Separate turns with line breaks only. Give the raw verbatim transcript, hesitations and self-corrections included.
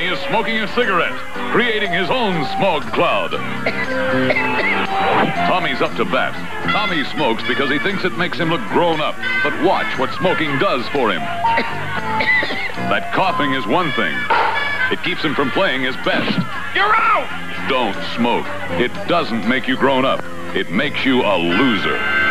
Tommy is smoking a cigarette, creating his own smog cloud. Tommy's up to bat. Tommy smokes because he thinks it makes him look grown up. But watch what smoking does for him. That coughing is one thing. It keeps him from playing his best.
You're out!
Don't smoke. It doesn't make you grown up. It makes you a loser.